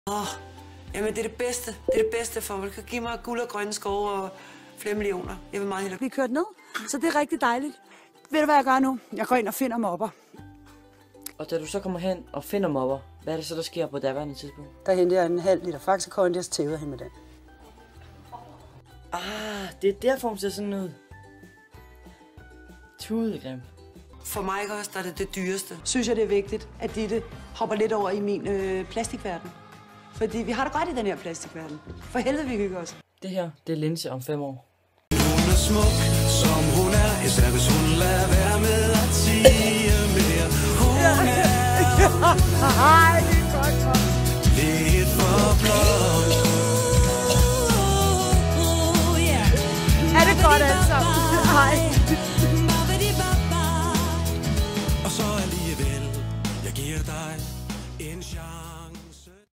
Jamen, det er det bedste. Det er det bedste for mig. Giv mig guld og grønne skove og flere millioner. Jeg vil meget hellere blive kørt ned, så det er rigtig dejligt. Ved du, hvad jeg gør nu? Jeg går ind og finder mopper. Og da du så kommer hen og finder mopper, hvad er det så, der sker på daværende tidspunkt? Der henter jeg en halv liter Faxe Kondi, og så tæver hen med den. Det er derfor, hun ser sådan ud. Tudegrim. For mig også, der er det dyreste. Synes jeg, det er vigtigt, at Ditte hopper lidt over i min plastikverden. Fordi vi har det godt i den her plastikverden. For helvede, vi hygger os. Det her, det er Linse om 5 år. Hun er smuk, som hun er, især hvis hun lader være med at sige mere. Hun er...